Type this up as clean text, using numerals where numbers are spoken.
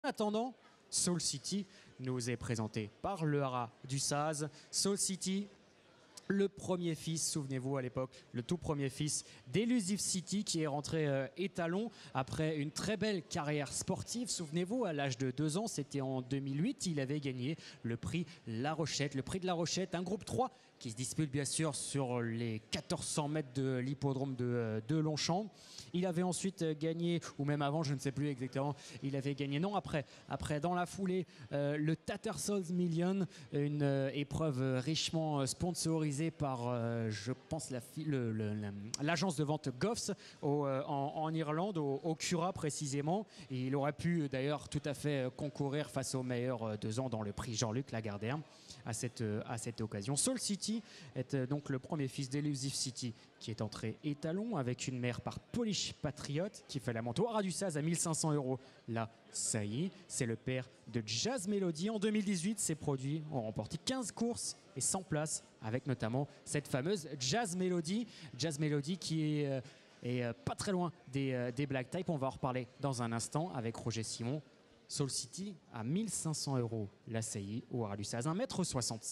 En attendant, Soul City nous est présenté par le Haras du Saz. Soul City, le premier fils, souvenez-vous à l'époque, le tout premier fils d'Elusive City qui est rentré étalon après une très belle carrière sportive. Souvenez-vous, à l'âge de 2 ans, c'était en 2008, il avait gagné le prix La Rochette. Le prix de La Rochette, un groupe 3 qui se dispute bien sûr sur les 1400 mètres de l'hippodrome de Longchamp. Il avait ensuite gagné, ou même avant, je ne sais plus exactement, il avait gagné, non, après dans la foulée, le Tattersall's Million, une épreuve richement sponsorisée par, je pense, l'agence de vente Goffs en Irlande, au Cura précisément. Et il aurait pu d'ailleurs tout à fait concourir face aux meilleurs 2 ans dans le prix Jean-Luc Lagardère à cette occasion. Soul City est donc le premier fils d'Elusive City qui est entré étalon avec une mère par Polish Patriot qui fait la moto Haras du Saz à 1500 €. Là, ça y est, c'est le père de Jazz Melody. En 2018, ces produits ont remporté 15 courses et 100 places avec notamment cette fameuse Jazz Melody. Jazz Melody qui est pas très loin des Black Type. On va en reparler dans un instant avec Roger Simon. Soul City à 1500 € la saillie au Haras du Saz, 1,66 m.